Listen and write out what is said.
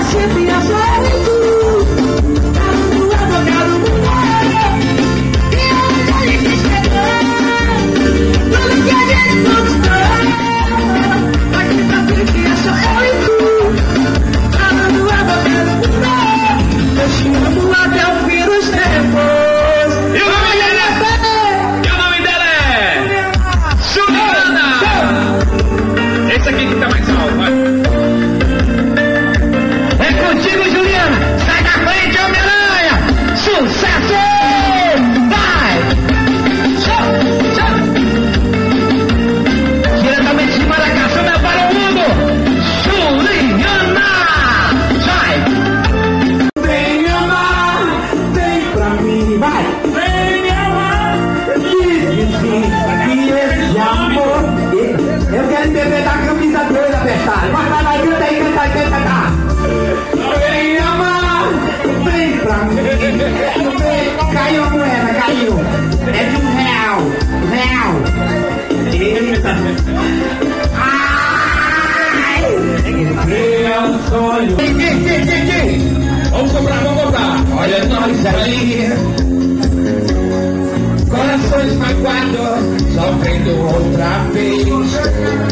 Caiu a moeda, caiu. É de R$1. Eita. Ai! É um sonho. Vamos comprar. Olha nós ali. Corações magoados, sofrendo outra vez.